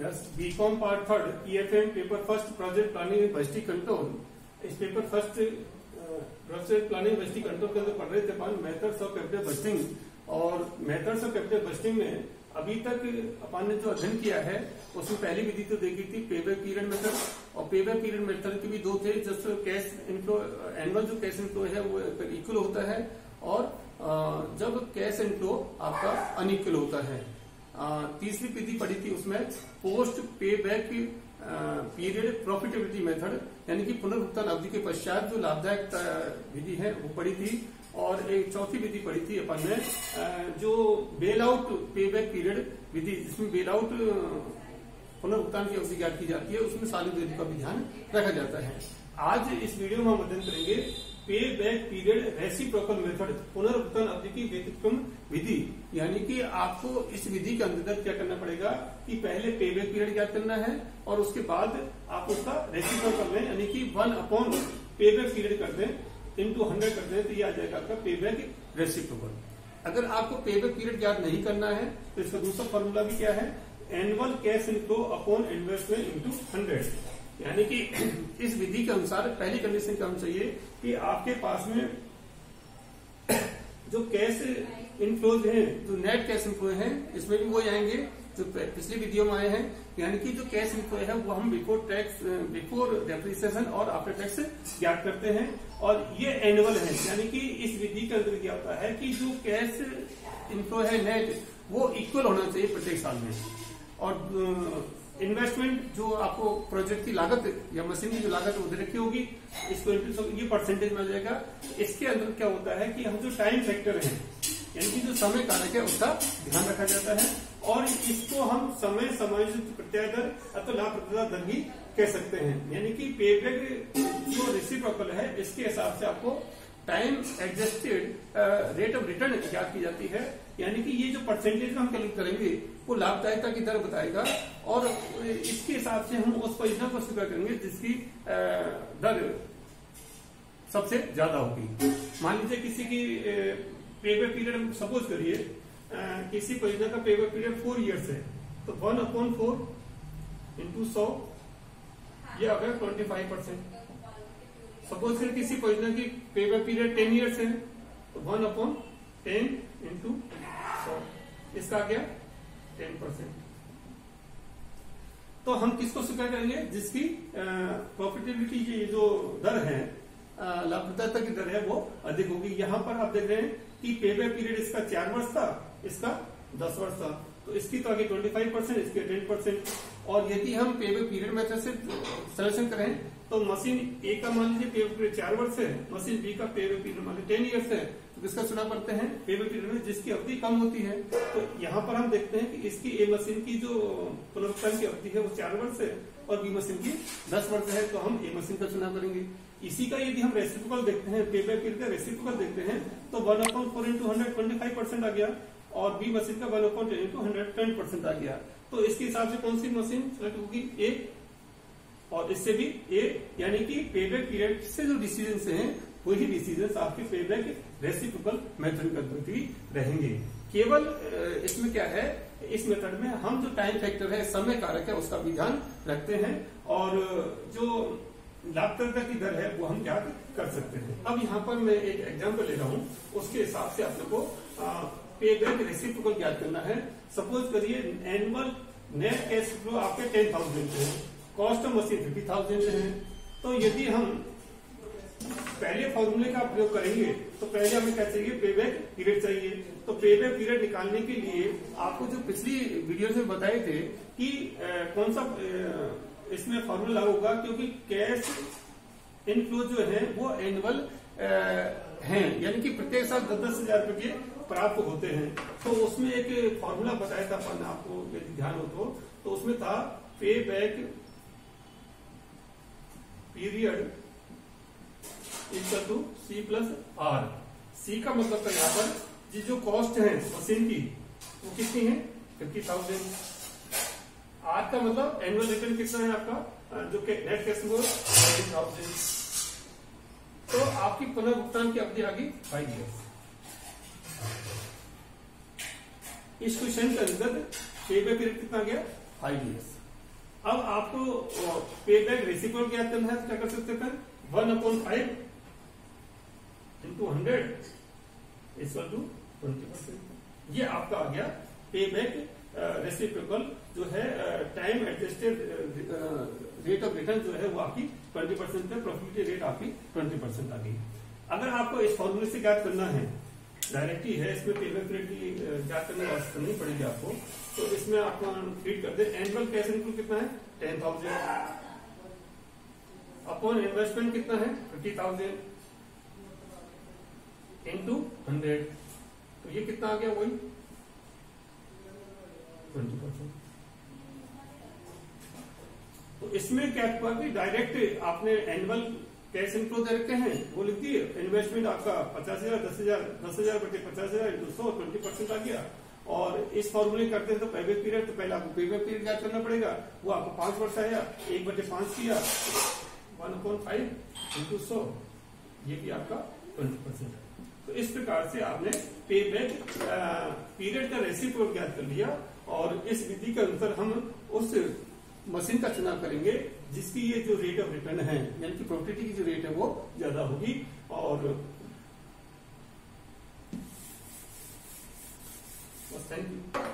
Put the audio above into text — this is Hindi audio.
Just BCom part third EFM paper first project planning and budgeting control. इस paper first project planning budgeting control के अंदर पढ़ रहे थे अपन मेथड्स ऑफ कैपिटल बजटिंग। और मेथड्स ऑफ कैपिटल बजटिंग में अभी तक अपन ने जो अध्ययन किया है उसमें पहली विधि तो देखी थी पेबैक पीरियड मेथड, और पेबैक पीरियड मेथड के भी दो थे। जस्ट कैश इनफ्लो एनुअल जो कैश इनफ्लो है वो इक्वल होता है, और जब कैश इनफ्लो आपका अनइक्वल होता है। तीसरी विधि पढ़ी थी उसमें पोस्ट पे बैक पीरियड प्रॉफिटेबिलिटी मेथड, यानी कि पुनर्भुगतान अवधि के पश्चात जो लाभदायक विधि है वो पढ़ी थी। और एक चौथी विधि पढ़ी थी अपन ने जो bail out payback period विधि, जिसमें बेल आउट पुनर्भुगतान की अवधि ज्ञात की जाती है, उसमें सारी विधि का भी ध्यान रखा जाता है। आज इस वीडियो में हम अध्ययन करेंगे पे बैक पीरियड रेसिप्रोकल मेथड, पुनर्भुगतान अवधि की व्यतिक्रम विधि। यानी कि आपको इस विधि के अंतर्गत क्या करना पड़ेगा कि पहले पे बैक पीरियड ज्ञात करना है और उसके बाद आप उसका रेसिप्रोकल लें, यानी कि 1 पे बैक पीरियड कर दें इंटू 100 कर दें, तो ये आ जाएगा आपका पे बैक रेसिप्रोकल। अगर आपको पे बैक पीरियड ज्ञात नहीं करना है तो इसका दूसरा फॉर्मूला भी क्या है, annual cash inflow upon investment into 100। यानी कि इस विधि के अनुसार पहली कंडीशन क्या होनी चाहिए कि आपके पास में जो कैश इनफ्लोज हैं, जो नेट कैश इनफ्लो हैं, इसमें भी वो आएंगे जो पिछली वीडियो में आए हैं। यानी कि जो कैश इनफ्लो है वो हम बिफोर टैक्स, बिफोर डेप्रिसिएशन और आफ्टर टैक्स ज्ञात करते हैं, और ये एनुअल है। यानी कि इस विधि के अंदर क्या होता है कि जो कैश इनफ्लो है नेट वो इक्वल होना चाहिए प्रत्येक साल में, और इन्वेस्टमेंट जो आपको प्रोजेक्ट की लागत या मशीन की जो लागत वो दे रखी होगी, इसको ये परसेंटेज में आ जाएगा। इसके अंदर क्या होता है कि हम जो टाइम फैक्टर है, यानी कि जो समय कारक है उसका ध्यान रखा जाता है, और इसको हम समय समायोजित प्रत्याय दर अथवा लाभ प्रतिशतता दर भी कह सकते हैं। यानी कि पेबैक जो रेसिप्रोकल है इसके हिसाब से आपको time adjusted rate of return ज्ञात की जाती है। यानी कि ये जो परसेंटेज में हम कैलकुलेट करेंगे वो लाभदायकता की दर बताएगा, और इसके हिसाब से हम उस परियोजना को स्वीकार करेंगे जिसकी दर सबसे ज्यादा होगी। मान लीजिए किसी की पेबैक पीरियड सपोज करिए किसी परियोजना का पेबैक पीरियड 4 ईयर्स है, तो 1/4 इंटू 100 ये आ गया 25%। सपोज फिर किसी परियोजना की पेबैक पीरियड 10 ईयर्स है, तो 1/10 इंटू 100 इसका आ गया 10%। तो हम किसको स्वीकार करेंगे जिसकी प्रॉफिटेबिलिटी की जो दर है, लाभप्रदता की दर है वो अधिक होगी। यहाँ पर आप देख रहे हैं कि पेबैक पीरियड इसका 4 वर्ष था, इसका 10 वर्ष था, तो इसकी तो आगे 25%, इसके 10%। और यदि हम पेबैक पीरियड मेथड से सलेक्शन करें तो मशीन ए का मान लीजिए पेबैक पीरियड 4 वर्ष है, मशीन बी का पेबैक पीरियड मान लीजिए 10 ईयर्स है, तो किसका चुनाव करते हैं पेबैक पीरियड में जिसकी अवधि कम होती है। तो यहाँ पर हम देखते हैं कि इसकी ए मशीन की जो पुनर्भुगतान की अवधि है वो 4 वर्ष है और बी मशीन की 10 वर्ष है, तो हम ए मशीन का चुनाव करेंगे। इसी का यदि हम रेसिप्रोकल देखते हैं, पेबैक पीरियड का रेसिप्रोकल देखते हैं, तो 1/4 इंटू 100 25% आ गया, और बी मशीन का 1/10 इंटू 100 10% आ गया। तो इसके हिसाब से कौन सी मशीन सेलेक्ट होगी, ए, और इससे भी ए। यानी कि पेबैक पीरियड से जो डिसीजन हैं वही डिसीजन आपके पेबैक रेसिप्रोकल मेथड के अंतर्गत भी रहेंगे। केवल इसमें क्या है, इस मेथड में हम जो टाइम फैक्टर है, समय कारक है, उसका भी ध्यान रखते हैं, और जो लाभप्रदता की दर है वो हम ज्ञात कर सकते हैं। अब यहाँ पर मैं एक एग्जाम्पल ले रहा हूँ, उसके हिसाब से आप लोग को पेबैक रेसिप्रोकल ज्ञात करना है। सपोज करिए एनुअल नेट कैश फ्लो आपके 10,000 है, कॉस्ट ऑफ मशीन 50,000 है। तो यदि हम पहले फॉर्मूले का प्रयोग करेंगे तो पहले हमें क्या चाहिए, पेबैक पीरियड चाहिए। तो पेबैक पीरियड निकालने के लिए आपको जो पिछली वीडियो में बताए थे कि कौन सा इसमें फॉर्मूला होगा, क्योंकि कैश इनफ्लो जो है वो एनुअल हैं, यानी कि प्रत्येक साल 10,000 रुपए प्राप्त होते हैं। तो उसमें एक फॉर्मूला बताया था अपन, आपको यदि ध्यान हो तो उसमें था payback period equal to C plus R. C का मतलब था यहाँ पर जो कॉस्ट है मशीन की वो कितनी है 50,000। आर का मतलब एनुअल रिटर्न कितना है आपका, जो नेट कैश फ्लो 10,000। तो आपकी पुनर्भुगतान की अवधि आ गई 5 ईयर्स। इस क्वेश्चन के अंदर पेबैक पीरियड कितना गया 5 ईयर्स। अब आपको पे बैक रेसिप्रोकल ज्ञात करना है तो क्या कर सकते हैं? 1/5 into 100 इक्वल टू 20%। ये आपका आ गया पे बैक रेसिप्रोकल जो है time adjusted rate of return जो है वो आपकी 20% है, प्रॉफिटेबिलिटी रेट आपकी 20% आ गई। अगर आपको इस फॉर्मूले से ज्ञात करना है, डायरेक्ट ही है, इसमें पे बैक रेट की ज्ञात करने की आवश्यकता नहीं पड़ेगी आपको, तो इसमें आपको फीड कर दे एनुअल कैश इनकम कितना है 10,000 अपॉन इन्वेस्टमेंट कितना है 50,000 इनटू 100, तो ये कितना आ गया वही 20%। तो इसमें क्या हुआ कि डायरेक्ट आपने एनुअल कैश इनफ्लो दे रखे हैं, वो लिख दिए, इन्वेस्टमेंट आपका 50,000 10,000 बटे 50,000 इंटू 100 20% आ गया। और इस फॉर्मूले करते हैं तो पेबैक पीरियड, तो पहले आपको पेबैक पीरियड ज्ञात करना पड़ेगा, वो आपको 5 वर्ष आया, 1/5 किया 1/5 इंटू 100, ये भी आपका 20% है। तो इस प्रकार से आपने पे बैक पीरियड का रेसिप्रोकल ज्ञात कर लिया, और इस विधि के अनुसार हम उस मशीन का चुनाव करेंगे जिसकी ये जो रेट ऑफ रिटर्न है, यानी कि प्रॉफिटिबिलिटी की जो रेट है वो ज्यादा होगी। और थैंक यू।